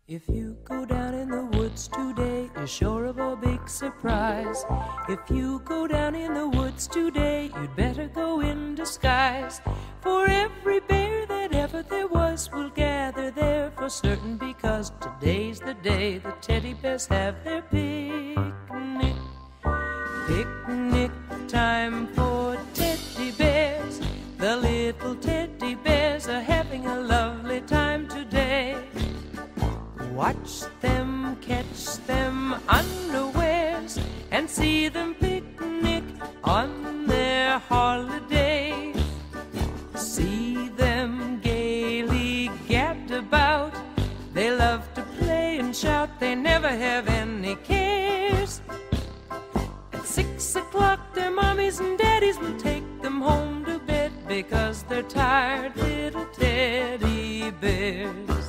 If you go down in the woods today, you're sure of a big surprise. If you go down in the woods today, you'd better go in disguise. For every bear that ever there was will gather there for certain, because today's the day the teddy bears have their picnic. Picnic time for teddy bears. The little teddy bears are having a lovely time today. Watch them, catch them unawares, and see them picnic on their holiday. See them gaily gad about. They love to play and shout, they never have any cares. At 6 o'clock their mommies and daddies will take them home to bed, because they're tired little teddy bears.